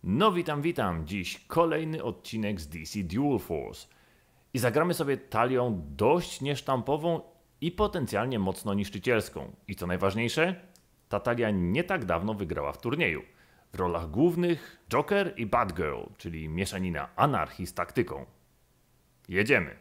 No witam. Dziś kolejny odcinek z DC Dual Force. I zagramy sobie talią dość niesztampową i potencjalnie mocno niszczycielską. I co najważniejsze, ta talia nie tak dawno wygrała w turnieju. W rolach głównych Joker i Batgirl, czyli mieszanina anarchii z taktyką. Jedziemy!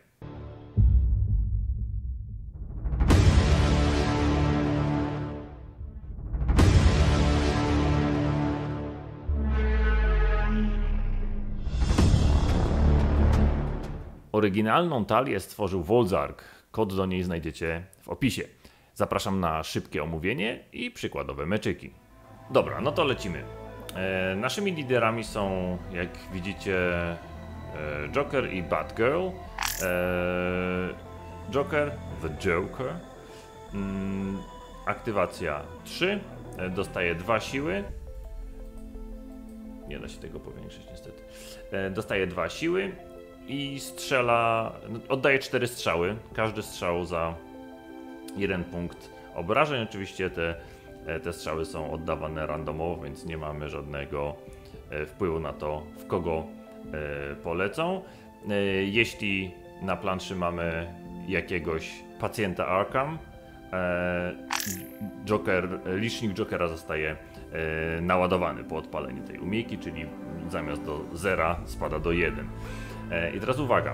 Oryginalną talię stworzył Wolzark. Kod do niej znajdziecie w opisie. Zapraszam na szybkie omówienie i przykładowe meczyki. Dobra, no to lecimy. Naszymi liderami są, jak widzicie, Joker i Batgirl. Joker, The Joker. Aktywacja 3. Dostaje 2 siły. Nie da się tego powiększyć niestety. Dostaje 2 siły. I strzela, oddaje 4 strzały, każdy strzał za 1 punkt obrażeń. Oczywiście te strzały są oddawane randomowo, więc nie mamy żadnego wpływu na to, w kogo polecą. Jeśli na planszy mamy jakiegoś pacjenta Arkham, licznik Jokera zostaje naładowany po odpaleniu tej umiejki, czyli zamiast do 0 spada do 1. I teraz uwaga,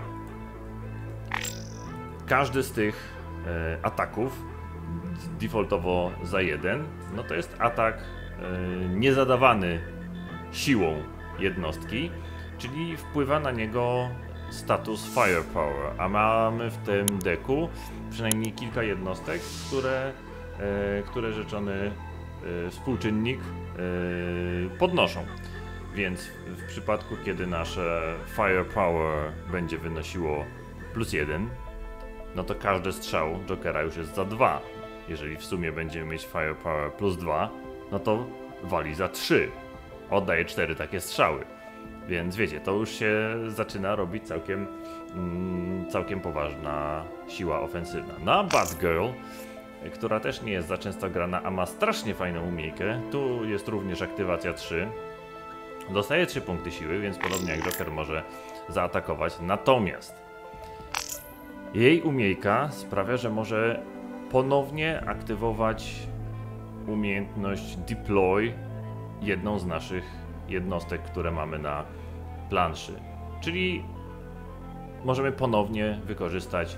każdy z tych ataków defaultowo za 1, no to jest atak niezadawany siłą jednostki, czyli wpływa na niego status Firepower, a mamy w tym deku przynajmniej kilka jednostek, które rzeczony współczynnik podnoszą. Więc w przypadku, kiedy nasze Firepower będzie wynosiło +1, no to każdy strzał Jokera już jest za 2. Jeżeli w sumie będziemy mieć Firepower +2, no to wali za 3. Oddaje 4 takie strzały. Więc wiecie, to już się zaczyna robić całkiem poważna siła ofensywna. Na Batgirl, która też nie jest za często grana, a ma strasznie fajną umiejkę, tu jest również aktywacja 3. Dostaje 3 punkty siły, więc podobnie jak Joker może zaatakować. Natomiast jej umiejka sprawia, że może ponownie aktywować umiejętność Deploy jedną z naszych jednostek, które mamy na planszy. Czyli możemy ponownie wykorzystać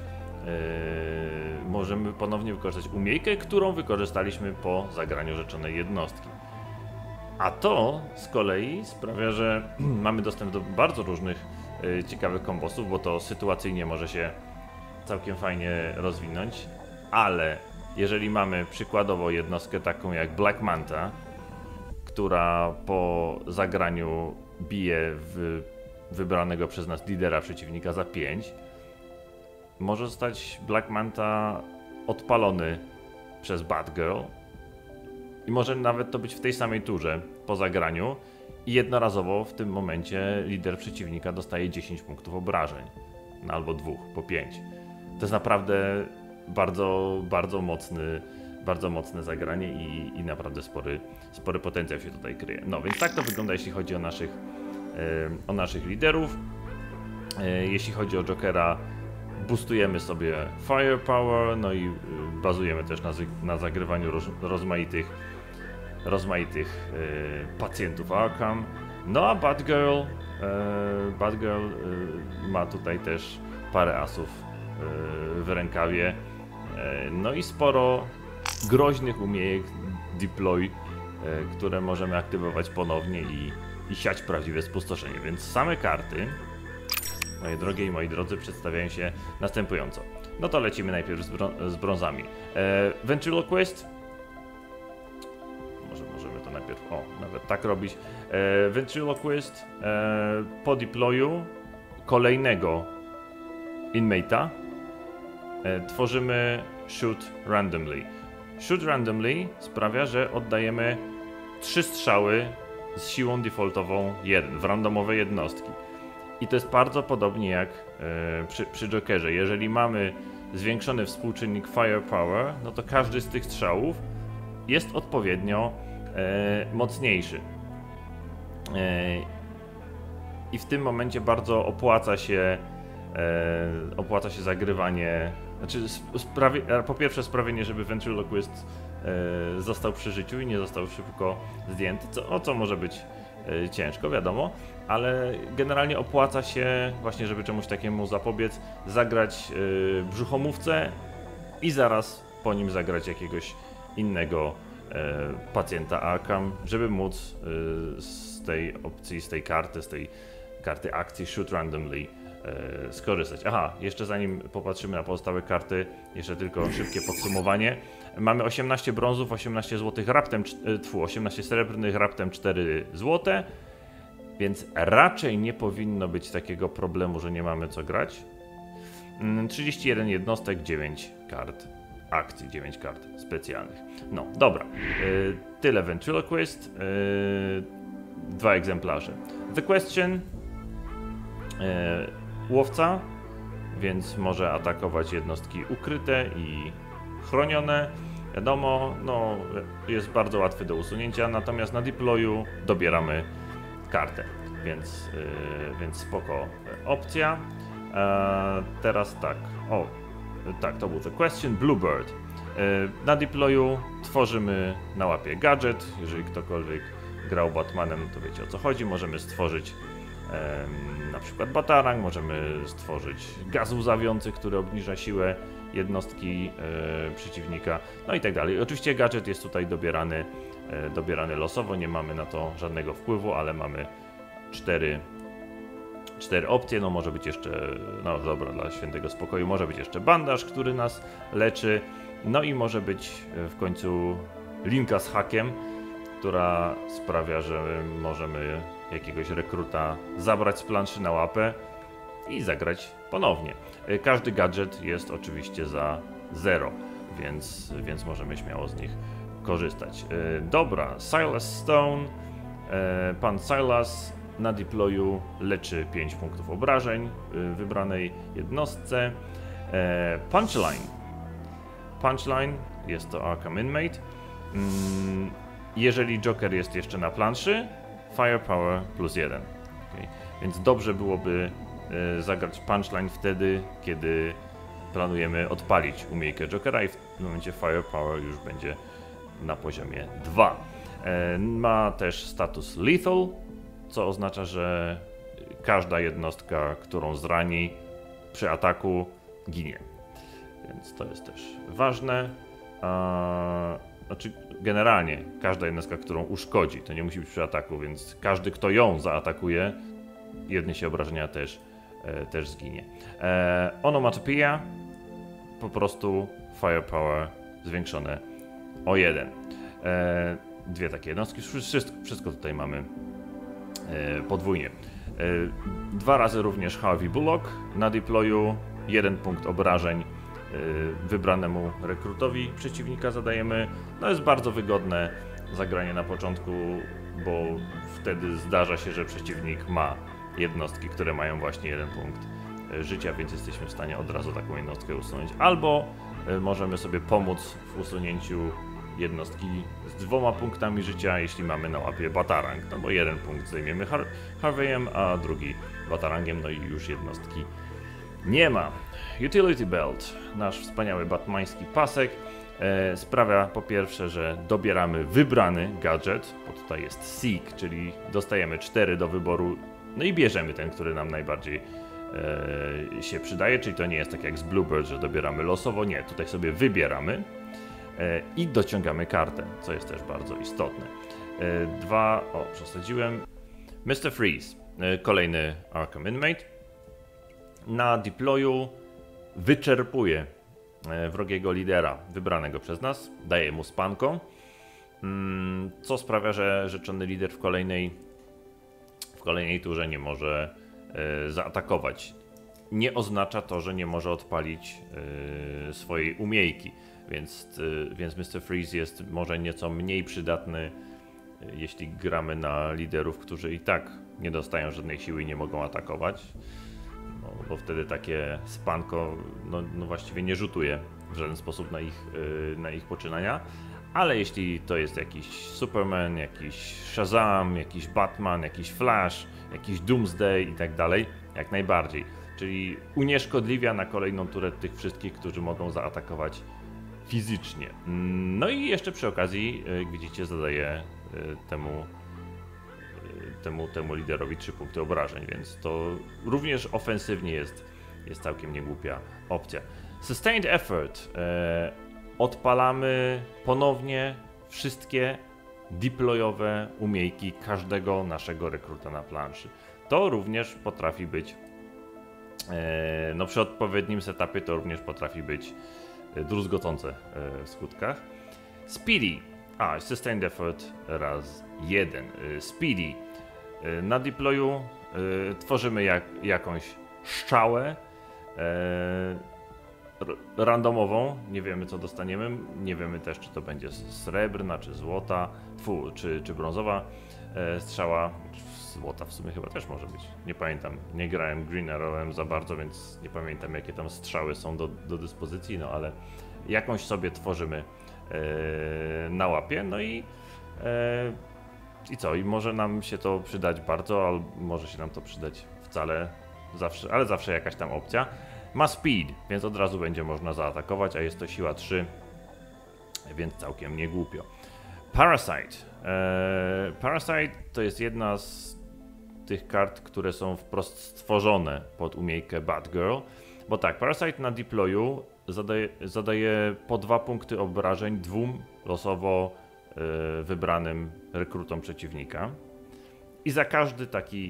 umiejkę, którą wykorzystaliśmy po zagraniu rzeczonej jednostki. A to z kolei sprawia, że mamy dostęp do bardzo różnych ciekawych kombosów, bo to sytuacyjnie może się całkiem fajnie rozwinąć, ale jeżeli mamy przykładowo jednostkę taką jak Black Manta, która po zagraniu bije wybranego przez nas lidera przeciwnika za 5, może zostać Black Manta odpalony przez Batgirl. I może nawet to być w tej samej turze po zagraniu i jednorazowo w tym momencie lider przeciwnika dostaje 10 punktów obrażeń. No albo 2 po 5. To jest naprawdę bardzo mocne zagranie i naprawdę spory potencjał się tutaj kryje. No więc tak to wygląda, jeśli chodzi o naszych liderów. Jeśli chodzi o Jokera, boostujemy sobie Firepower, no i bazujemy też na zagrywaniu rozmaitych pacjentów Arkham. No a Batgirl ma tutaj też parę asów w rękawie. No i sporo groźnych umiejek Deploy, które możemy aktywować ponownie i siać prawdziwe spustoszenie. Więc same karty, moje drogie i moi drodzy, przedstawiają się następująco. No to lecimy najpierw z brązami. Ventriloquist. Możemy to najpierw, nawet tak robić. Ventriloquist po deployu kolejnego inmate'a tworzymy Shoot Randomly. Shoot Randomly sprawia, że oddajemy 3 strzały z siłą defaultową 1 w randomowe jednostki. I to jest bardzo podobnie jak przy Jokerze. Jeżeli mamy zwiększony współczynnik Firepower, no to każdy z tych strzałów jest odpowiednio mocniejszy. i w tym momencie bardzo opłaca się zagrywanie, znaczy po pierwsze sprawienie, żeby Ventriloquist został przy życiu i nie został szybko zdjęty, co może być ciężko, wiadomo, ale generalnie opłaca się właśnie, żeby czemuś takiemu zapobiec, zagrać brzuchomówcę i zaraz po nim zagrać jakiegoś innego pacjenta Arkham, żeby móc z tej opcji, z tej karty akcji Shoot Randomly skorzystać. Aha, jeszcze zanim popatrzymy na pozostałe karty, jeszcze tylko szybkie podsumowanie. Mamy 18 brązów, 18 złotych, 18 srebrnych, raptem 4 złote, więc raczej nie powinno być takiego problemu, że nie mamy co grać. 31 jednostek, 9 kart akcji, 9 kart specjalnych. No, dobra. Tyle Ventriloquist. 2 egzemplarze. The Question. Łowca, więc może atakować jednostki ukryte i chronione. Wiadomo, no, jest bardzo łatwy do usunięcia, natomiast na deployu dobieramy kartę, więc spoko opcja. Teraz tak, tak, to był The Question. Bluebird. Na deployu tworzymy na łapie gadżet. Jeżeli ktokolwiek grał Batmanem, to wiecie o co chodzi. Możemy stworzyć na przykład batarang, możemy stworzyć gaz łzawiący, który obniża siłę jednostki przeciwnika, no i tak dalej. Oczywiście gadżet jest tutaj dobierany losowo, nie mamy na to żadnego wpływu, ale mamy 4 opcje. No może być jeszcze, no dobra, dla świętego spokoju, może być jeszcze bandaż, który nas leczy, no i może być w końcu linka z hakiem, która sprawia, że możemy jakiegoś rekruta zabrać z planszy na łapę i zagrać ponownie. Każdy gadżet jest oczywiście za 0, więc możemy śmiało z nich korzystać. Dobra, Silas Stone. Pan Silas na deployu leczy 5 punktów obrażeń wybranej jednostce. Punchline jest to Arkham Inmate. Jeżeli Joker jest jeszcze na planszy, Firepower +1. Okay. Więc dobrze byłoby zagrać Punchline wtedy, kiedy planujemy odpalić umiejętność Jokera i w tym momencie Firepower już będzie na poziomie 2. Ma też status Lethal, co oznacza, że każda jednostka, którą zrani przy ataku, ginie. Więc to jest też ważne. Znaczy, generalnie każda jednostka, którą uszkodzi, to nie musi być przy ataku, więc każdy, kto ją zaatakuje, jedne się obrażenia też zginie. Onomatopoeia, po prostu Firepower zwiększone o 1. 2 takie jednostki, wszystko tutaj mamy podwójnie. 2 razy również Harvey Bullock na deployu, 1 punkt obrażeń wybranemu rekrutowi przeciwnika zadajemy. No jest bardzo wygodne zagranie na początku, bo wtedy zdarza się, że przeciwnik ma jednostki, które mają właśnie 1 punkt życia, więc jesteśmy w stanie od razu taką jednostkę usunąć. Albo możemy sobie pomóc w usunięciu jednostki z 2 punktami życia, jeśli mamy na łapie batarang, no bo 1 punkt zajmiemy Harveyem, a drugi batarangiem, no i już jednostki nie ma. Utility Belt, nasz wspaniały batmański pasek, sprawia po pierwsze, że dobieramy wybrany gadżet, bo tutaj jest Seek, czyli dostajemy 4 do wyboru, no i bierzemy ten, który nam najbardziej się przydaje, czyli to nie jest tak jak z Bluebird, że dobieramy losowo, nie, tutaj sobie wybieramy i dociągamy kartę, co jest też bardzo istotne. Przesadziłem. Mr. Freeze, kolejny Arkham Inmate. Na deployu wyczerpuje wrogiego lidera wybranego przez nas, daje mu spanko, co sprawia, że rzeczony lider w kolejnej turze nie może zaatakować. Nie oznacza to, że nie może odpalić swojej umiejki, więc Mr. Freeze jest może nieco mniej przydatny, jeśli gramy na liderów, którzy i tak nie dostają żadnej siły i nie mogą atakować. No, bo wtedy takie spanko no właściwie nie rzutuje w żaden sposób na ich poczynania, ale jeśli to jest jakiś Superman, jakiś Shazam, jakiś Batman, jakiś Flash, jakiś Doomsday i tak dalej, jak najbardziej. Czyli unieszkodliwia na kolejną turę tych wszystkich, którzy mogą zaatakować fizycznie. No i jeszcze przy okazji, jak widzicie, zadaje temu liderowi 3 punkty obrażeń, więc to również ofensywnie jest całkiem niegłupia opcja. Sustained Effort. Odpalamy ponownie wszystkie deployowe umiejki każdego naszego rekruta na planszy. To również potrafi być, no przy odpowiednim setupie to również potrafi być druzgocące w skutkach. Speedy. Sustained Effort raz 1. Speedy. Na deployu tworzymy jakąś szczałę randomową, nie wiemy co dostaniemy, nie wiemy też czy to będzie srebrna, czy złota, czy brązowa strzała, złota w sumie chyba też może być, nie pamiętam, nie grałem Green Arrowem za bardzo, więc nie pamiętam jakie tam strzały są do dyspozycji, no ale jakąś sobie tworzymy na łapie, no i co, i może nam się to przydać bardzo, albo może się nam to przydać wcale, zawsze, ale zawsze jakaś tam opcja. Ma speed, więc od razu będzie można zaatakować, a jest to siła 3, więc całkiem nie głupio. Parasite. Parasite to jest jedna z tych kart, które są wprost stworzone pod umiejętkę Batgirl, bo tak, Parasite na deployu zadaje po 2 punkty obrażeń 2 losowo wybranym rekrutom przeciwnika i za każdy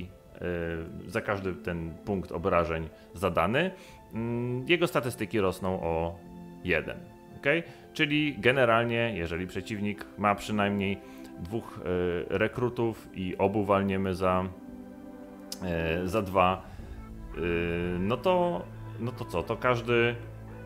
ten punkt obrażeń zadany, jego statystyki rosną o 1. Okay? Czyli generalnie, jeżeli przeciwnik ma przynajmniej 2 rekrutów i obu walniemy za 2, no to co? To każdy,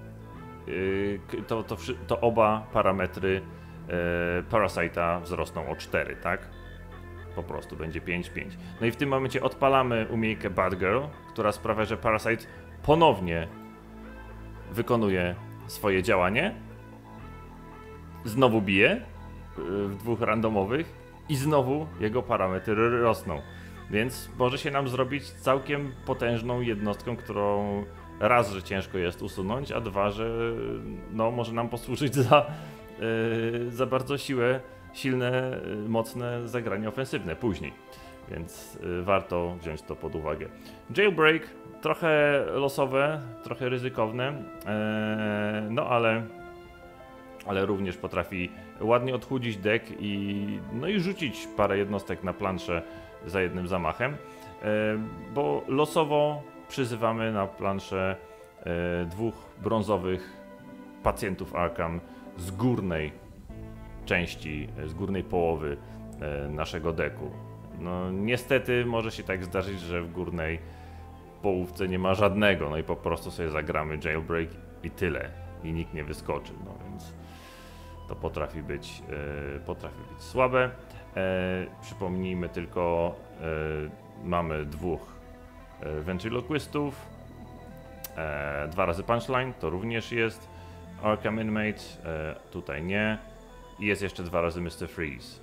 to oba parametry Parasite'a wzrosną o 4, tak? Po prostu będzie 5-5. No i w tym momencie odpalamy umiejętkę Batgirl, która sprawia, że Parasite ponownie wykonuje swoje działanie. Znowu bije w 2 randomowych i znowu jego parametry rosną. Więc może się nam zrobić całkiem potężną jednostką, którą raz, że ciężko jest usunąć, a 2, że no, może nam posłużyć za bardzo silne, mocne zagranie ofensywne później, więc warto wziąć to pod uwagę. Jailbreak, trochę losowe, trochę ryzykowne, no ale również potrafi ładnie odchudzić deck i rzucić parę jednostek na planszę za jednym zamachem, bo losowo przyzywamy na planszę 2 brązowych pacjentów Arkham z górnej części, z górnej połowy naszego decku. No niestety może się tak zdarzyć, że w górnej połówce nie ma żadnego, no i po prostu sobie zagramy Jailbreak i tyle, i nikt nie wyskoczy, no więc to potrafi być słabe. Przypomnijmy tylko, mamy 2 ventriloquistów, 2 razy punchline, to również jest Arkham Inmate, tutaj nie. I jest jeszcze 2 razy Mr. Freeze.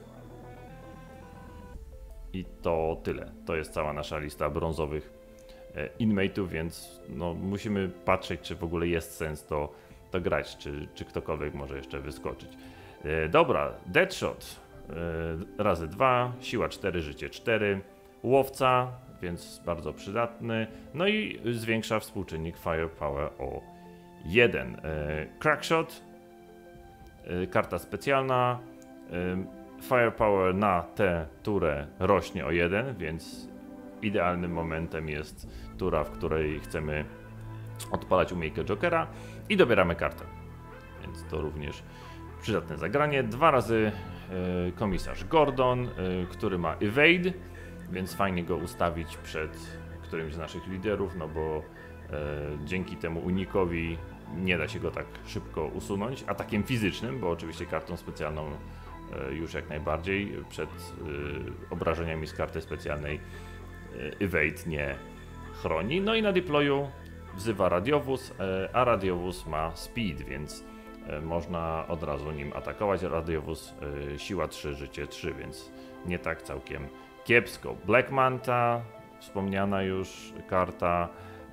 I to tyle. To jest cała nasza lista brązowych inmate'ów, więc no, musimy patrzeć, czy w ogóle jest sens to grać, czy ktokolwiek może jeszcze wyskoczyć. Dobra, Deadshot razy 2, siła 4, życie 4, łowca, więc bardzo przydatny, no i zwiększa współczynnik Firepower o 1. Crackshot, karta specjalna, Firepower na tę turę rośnie o 1, więc idealnym momentem jest tura, w której chcemy odpalać umiejętność Jokera i dobieramy kartę, więc to również przydatne zagranie. 2 razy komisarz Gordon, który ma evade, więc fajnie go ustawić przed którymś z naszych liderów, no bo dzięki temu unikowi nie da się go tak szybko usunąć atakiem fizycznym, bo oczywiście kartą specjalną już jak najbardziej przed obrażeniami z karty specjalnej evade nie chroni. No i na deployu wzywa Radiowóz, a Radiowóz ma speed, więc można od razu nim atakować. Radiowóz siła 3, życie 3, więc nie tak całkiem kiepsko. Black Manta, wspomniana już karta,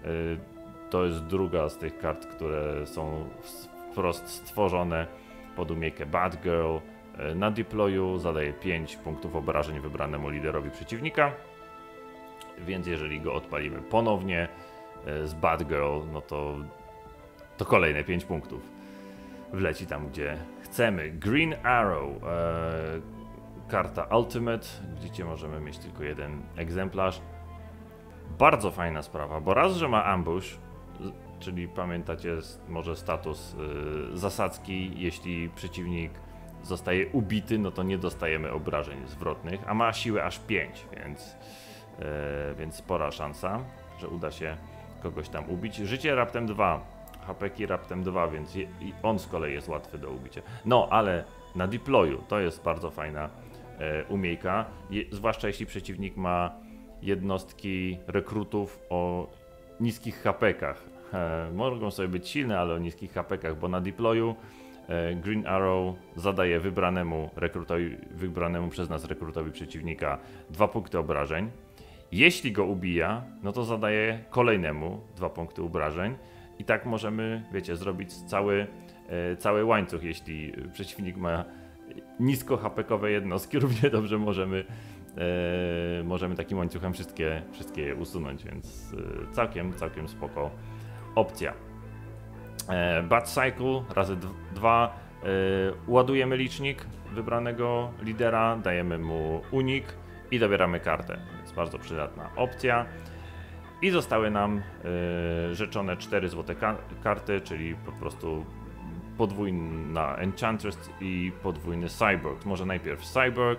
to jest druga z tych kart, które są wprost stworzone pod umiejętność Bad Girl. Na deployu zadaje 5 punktów obrażeń wybranemu liderowi przeciwnika, więc jeżeli go odpalimy ponownie z Bad Girl, no to kolejne 5 punktów wleci tam, gdzie chcemy. Green Arrow, karta Ultimate, widzicie, możemy mieć tylko jeden egzemplarz. Bardzo fajna sprawa, bo raz, że ma ambush, czyli pamiętacie może status zasadzki, jeśli przeciwnik zostaje ubity, no to nie dostajemy obrażeń zwrotnych, a ma siłę aż 5, więc spora szansa, że uda się kogoś tam ubić. Życie raptem 2, HP raptem 2, więc on z kolei jest łatwy do ubicia. No, ale na deployu to jest bardzo fajna umiejka, zwłaszcza jeśli przeciwnik ma jednostki rekrutów o niskich HP-kach. Mogą sobie być silne, ale o niskich HP-kach, bo na deployu Green Arrow zadaje wybranemu przez nas rekrutowi przeciwnika 2 punkty obrażeń. Jeśli go ubija, no to zadaje kolejnemu 2 punkty obrażeń i tak możemy, wiecie, zrobić cały łańcuch. Jeśli przeciwnik ma nisko HP-kowe jednostki, równie dobrze możemy takim łańcuchem wszystkie je usunąć, więc całkiem spoko opcja. Bad Cycle razy 2, ładujemy licznik wybranego lidera, dajemy mu unik i dobieramy kartę, więc bardzo przydatna opcja. I zostały nam rzeczone 4 złote karty, czyli po prostu podwójna Enchantress i podwójny Cyborg. Może najpierw Cyborg,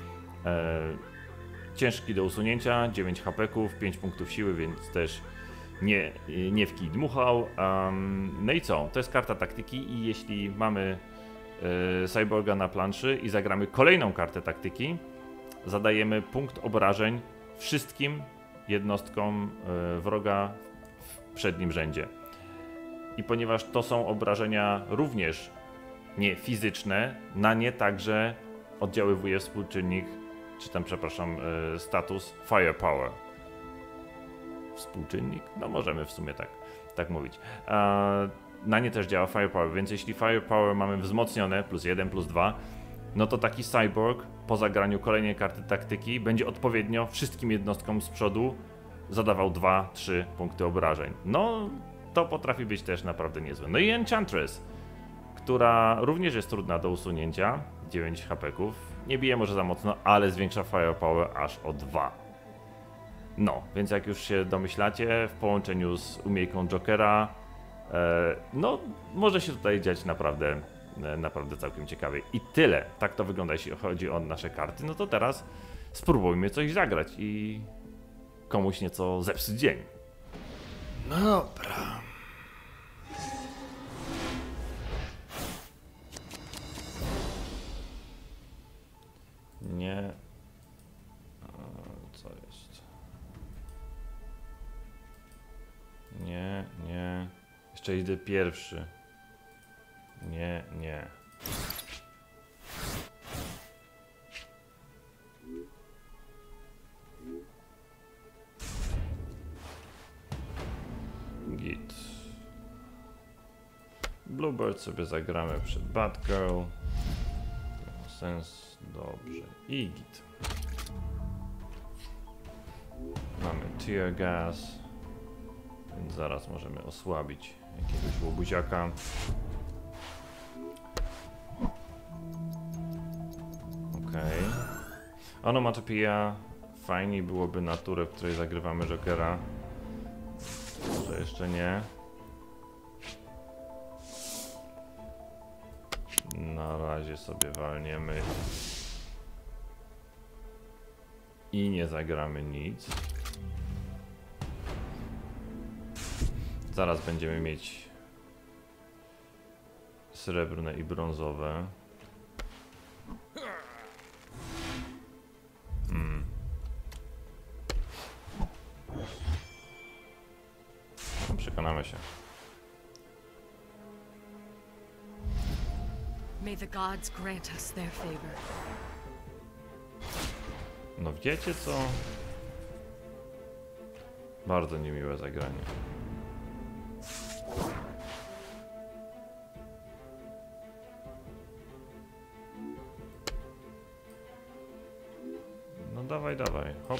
ciężki do usunięcia, 9 HP-ków, 5 punktów siły, więc też nie w kij dmuchał. No i co? To jest karta taktyki i jeśli mamy Cyborga na planszy i zagramy kolejną kartę taktyki, zadajemy punkt obrażeń wszystkim jednostkom wroga w przednim rzędzie. I ponieważ to są obrażenia również nie fizyczne, na nie także oddziaływuje współczynnik, czy tam przepraszam, status Firepower. Współczynnik? No możemy w sumie tak mówić. Na nie też działa Firepower, więc jeśli Firepower mamy wzmocnione +1, +2, no to taki Cyborg po zagraniu kolejnej karty taktyki będzie odpowiednio wszystkim jednostkom z przodu zadawał 2-3 punkty obrażeń. No to potrafi być też naprawdę niezłe. No i Enchantress, która również jest trudna do usunięcia, 9 HP-ków, nie bije może za mocno, ale zwiększa Firepower aż o 2. No, więc jak już się domyślacie, w połączeniu z umiejętnością Jokera, no może się tutaj dziać naprawdę całkiem ciekawie. I tyle. Tak to wygląda, jeśli chodzi o nasze karty. No to teraz spróbujmy coś zagrać i komuś nieco zepsuć dzień. No dobra. Nie. Co jest? Nie. Jeszcze idę pierwszy. Nie. Git. Bluebird sobie zagramy przed Bad Girl. Sens, dobrze. I git. Mamy Tear Gas, więc zaraz możemy osłabić jakiegoś łobuziaka. Okej. Onomatopeia. Fajniej byłoby na turę, w której zagrywamy Jokera. Może jeszcze nie. Na razie sobie walniemy i nie zagramy nic. Zaraz będziemy mieć srebrne i brązowe. Przekonamy się. May the gods grant us their favor. No wiecie co? Bardzo niemiłe zagranie. No dawaj, dawaj, hop.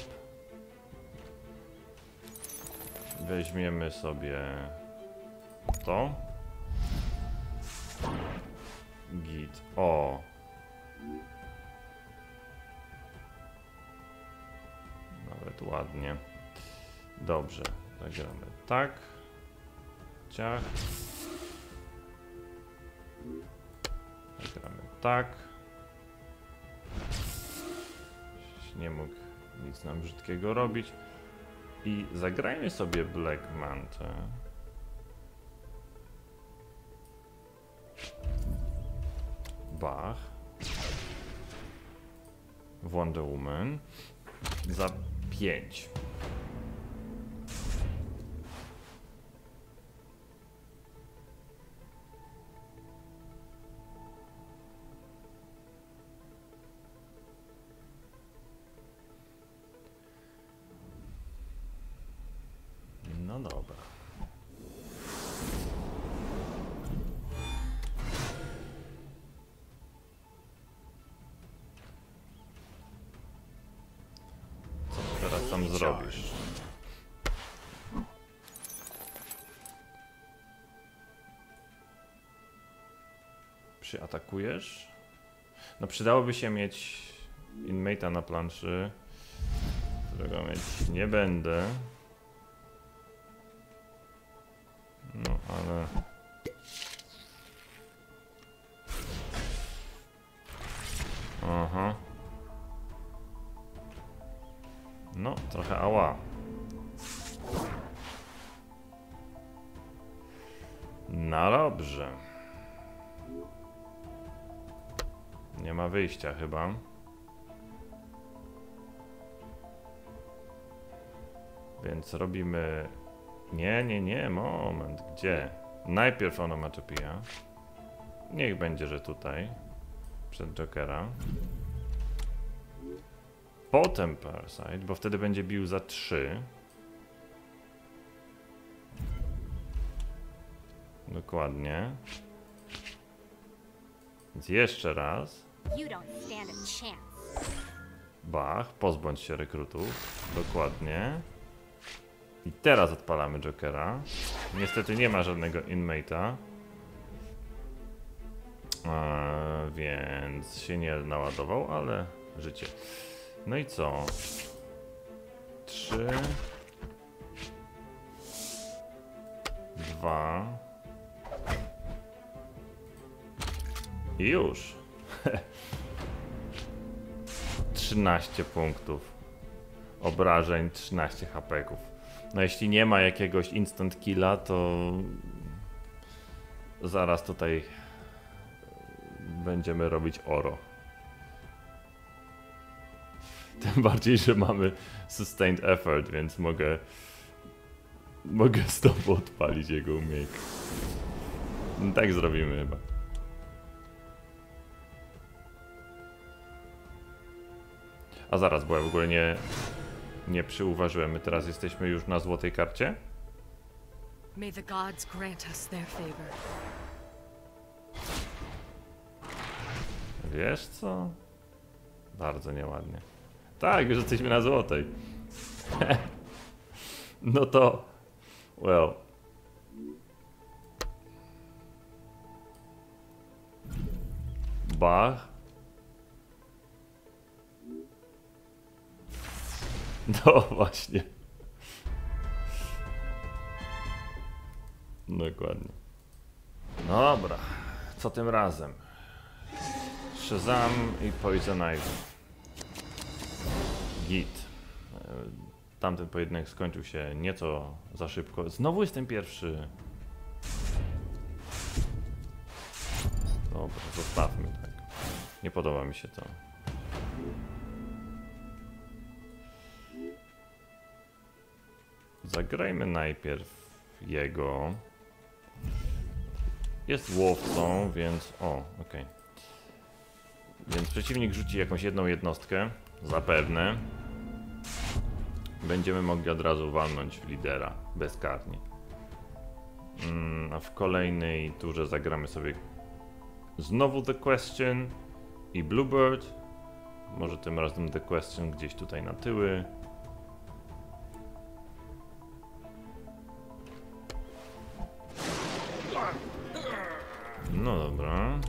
Weźmiemy sobie to. Git. O. Nawet ładnie. Dobrze. Zagramy tak. Ciach. Zagramy tak. Nie mógł nic nam brzydkiego robić. I zagrajmy sobie Black Manta. Bach. Wonder Woman. Za 5. No dobra. Co ty teraz tam zrobisz? Przyatakujesz? No przydałoby się mieć inmate'a na planszy, którego mieć nie będę. No ale... Aha. No, trochę ała. No dobrze. Nie ma wyjścia chyba. Więc robimy... Nie, moment, gdzie? Najpierw onomatopia. Niech będzie, że tutaj. Przed Jokera. Potem Parasite, bo wtedy będzie bił za 3. Dokładnie. Więc jeszcze raz. Bach, pozbądź się rekrutów. Dokładnie. I teraz odpalamy Jokera. Niestety nie ma żadnego inmate'a. Więc się nie naładował, ale życie. No i co? 3 2 i już. 13 punktów obrażeń, 13 hapeków. No jeśli nie ma jakiegoś instant killa, to zaraz tutaj będziemy robić oro. Tym bardziej, że mamy sustained effort, więc mogę znowu odpalić jego umiejętność. No, tak zrobimy chyba. A zaraz, bo ja w ogóle nie przyuważyłem. My teraz jesteśmy już na złotej karcie? May the gods grant us their favor. Wiesz co? Bardzo nieładnie. Tak, już jesteśmy na złotej. No to... Well. Bach. No właśnie. Dokładnie. No dobra. Co tym razem? Shazam i Poison Ivy. Git. Tamten pojedynek skończył się nieco za szybko. Znowu jestem pierwszy. Dobra, zostawmy tak. Nie podoba mi się to. Zagrajmy najpierw jego. Jest łowcą, więc... O, okej. Więc przeciwnik rzuci jakąś jedną jednostkę, zapewne. Będziemy mogli od razu walnąć w lidera, bezkarnie. A w kolejnej turze zagramy sobie znowu The Question i Bluebird. Może tym razem The Question gdzieś tutaj na tyły. No dobra.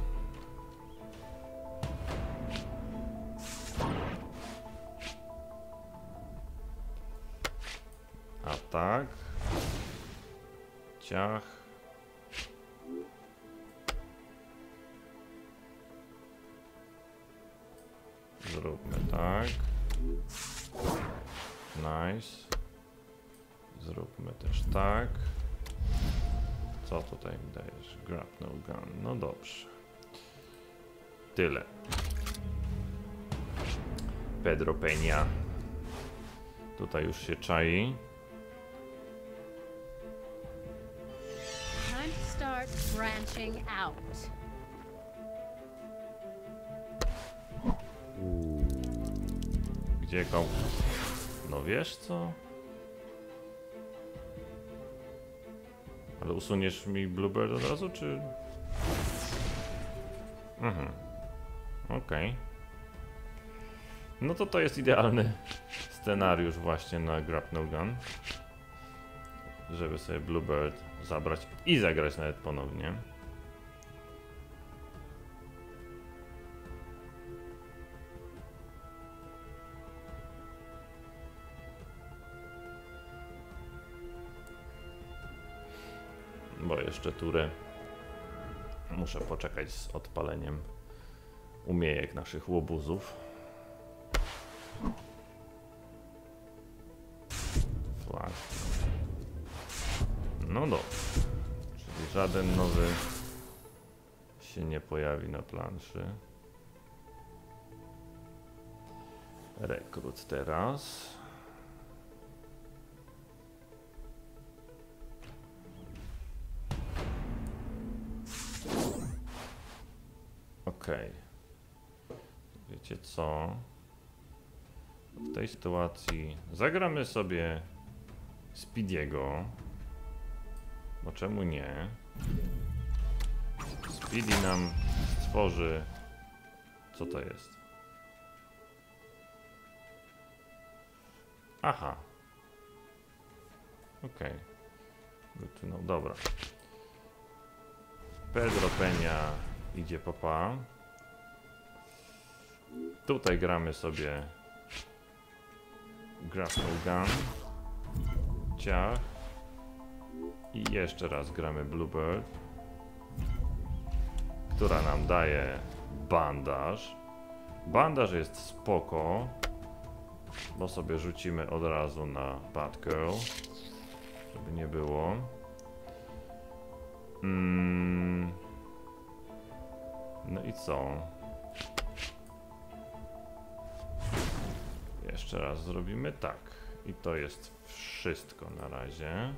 Atak. Ciach. Zróbmy tak. Nice. Zróbmy też tak. Co tutaj mi dajesz? Grapnel gun. No dobrze. Tyle. Pedro Peña. Tutaj już się czai. Time to start branching out. Gdzie go? No wiesz co? Ale usuniesz mi Bluebird od razu, czy? Okej. No to jest idealny scenariusz właśnie na Grapnel Gun. Żeby sobie Bluebird zabrać i zagrać nawet ponownie. Bo jeszcze turę muszę poczekać z odpaleniem umiejek naszych łobuzów. Flag. No dobrze. Czyli żaden nowy się nie pojawi na planszy. Rekrut teraz. Okej. Wiecie co? W tej sytuacji zagramy sobie Speediego. Bo czemu nie? Speedy nam stworzy... Co to jest? Aha. Okej. No dobra. Pedro Peña idzie popa. Tutaj gramy sobie Grapnel Gun. Ciach. I jeszcze raz gramy Bluebird, która nam daje bandaż. Bandaż jest spoko, bo sobie rzucimy od razu na Bad Girl, żeby nie było. No i co? Jeszcze raz zrobimy tak. I to jest wszystko na razie.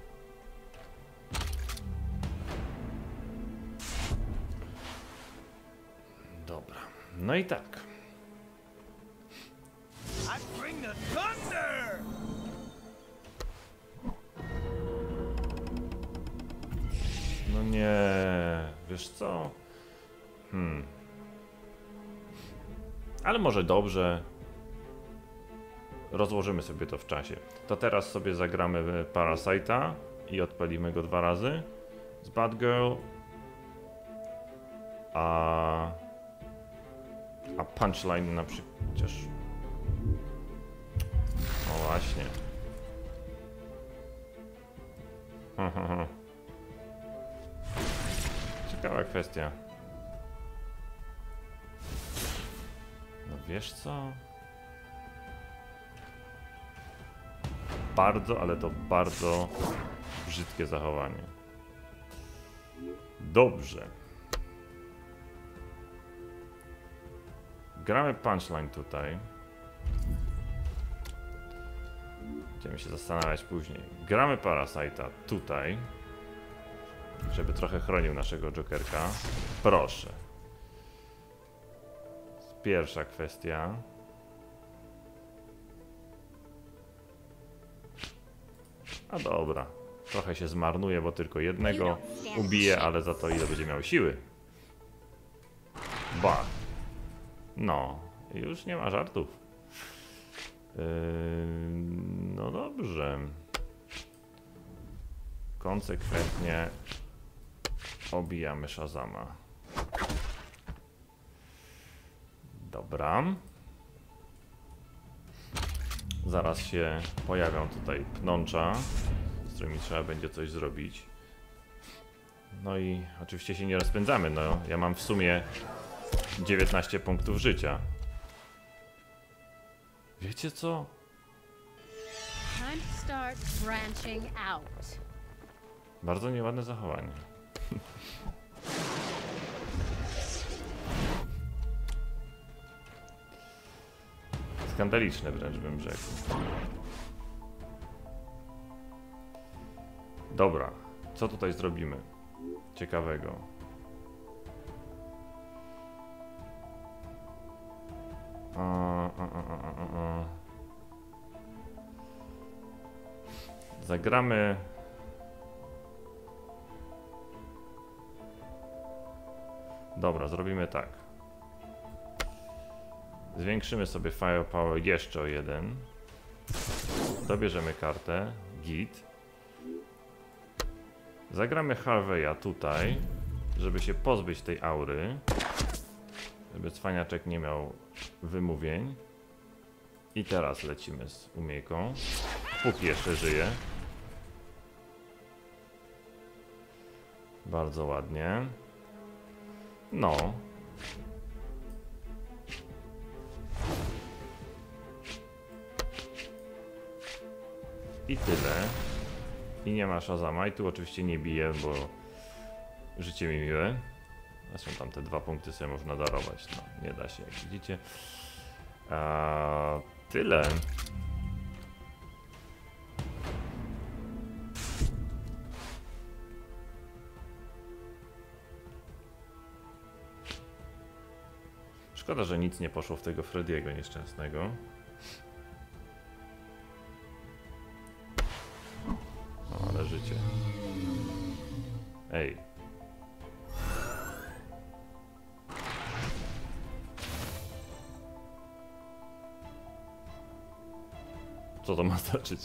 Dobra. No i tak. I bring the thunder! No nie, wiesz co? Ale może dobrze. Rozłożymy sobie to w czasie. To teraz sobie zagramy Parasite'a i odpalimy go 2 razy z Bad Girl. A Punchline na przykład. Chociaż... O właśnie. Ciekawa kwestia. No wiesz co? Bardzo, ale to bardzo brzydkie zachowanie. Dobrze. Gramy Punchline tutaj. Będziemy się zastanawiać później. Gramy Parasite'a tutaj. Żeby trochę chronił naszego Jokerka. Proszę. pierwsza kwestia. A dobra. Trochę się zmarnuje, bo tylko jednego ubije, ale za to ile będzie miał siły. Ba. No. Już nie ma żartów. No dobrze. Konsekwentnie obijamy Shazama. Dobra. Zaraz się pojawią tutaj pnącza, z którymi trzeba będzie coś zrobić. No i oczywiście się nie rozpędzamy. No, ja mam w sumie 19 punktów życia. Wiecie co? Time to start branching out. Bardzo nieładne zachowanie. Skandaliczne wręcz bym rzekł. Dobra, co tutaj zrobimy ciekawego? Zagramy. Dobra, zrobimy tak. Zwiększymy sobie firepower jeszcze o 1. Dobierzemy kartę. Git. Zagramy Harveya tutaj, żeby się pozbyć tej aury. Żeby cwaniaczek nie miał wymówień. I teraz lecimy z umiejką. Póki jeszcze żyje. Bardzo ładnie. No. I tyle. I nie ma Shazama. I tu oczywiście nie bije, bo życie mi miłe. Zresztą tam te 2 punkty sobie można darować. No, nie da się, jak widzicie. Tyle. Szkoda, że nic nie poszło w tego Frediego nieszczęsnego. No, ale życie. Ej. Co to ma znaczyć?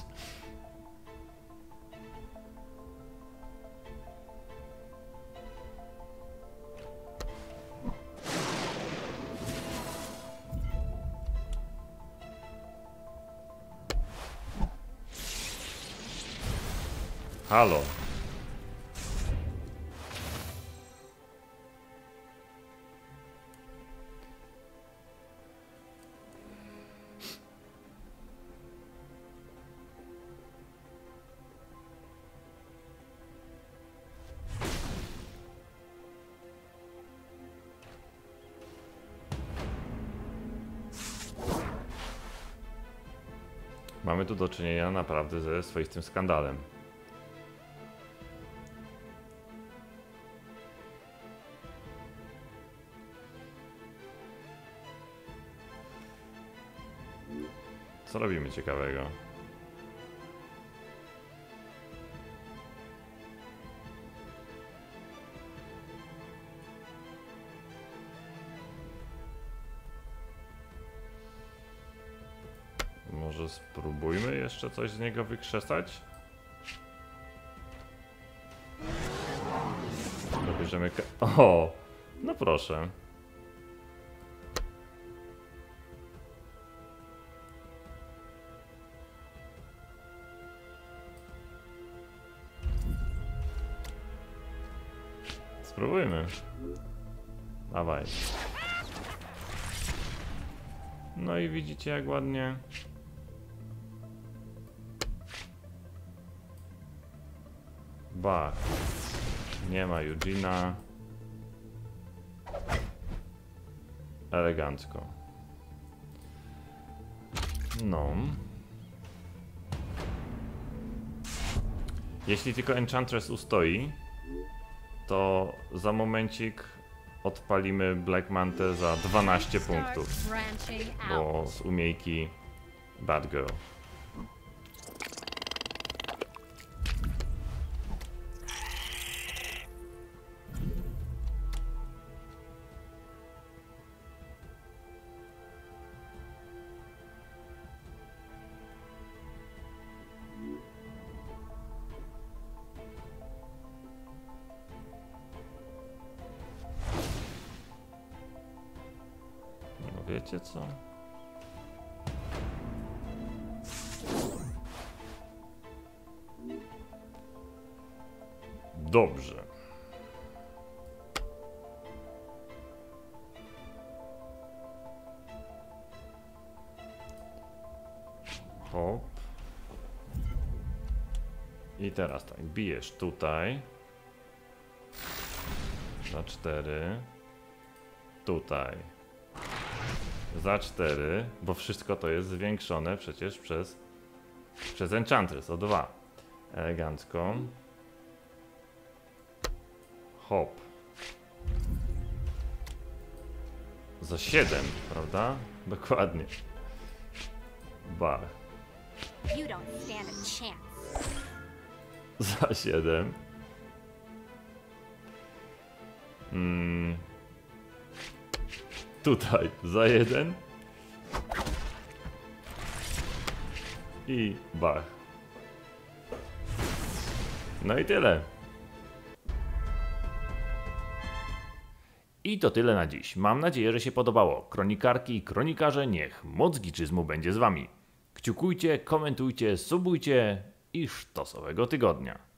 Halo. Mamy tu do czynienia naprawdę ze swoistym skandalem. Co robimy ciekawego? Może spróbujmy jeszcze coś z niego wykrzesać? Dobierzemy o! No proszę. Spróbujmy. Dawaj. No i widzicie, jak ładnie. Bach. Nie ma Eugena. Elegancko. No. Jeśli tylko Enchantress ustoi, to za momencik odpalimy Black Mantę za 12 Start punktów, branching bo out. z umiejki Bad Girl. No wiecie co? Dobrze. Hop. I teraz tak, bijesz tutaj. Za 4. Tutaj. Za 4, bo wszystko to jest zwiększone przecież przez Enchantress o 2. Elegancko. Hop. Za 7, prawda? Dokładnie. Bach. You don't stand a chance. Za 7. Tutaj za 1. I bach. No i tyle. I to tyle na dziś. Mam nadzieję, że się podobało. Kronikarki i kronikarze, niech moc giczyzmu będzie z wami. Kciukujcie, komentujcie, subujcie i sztosowego tygodnia.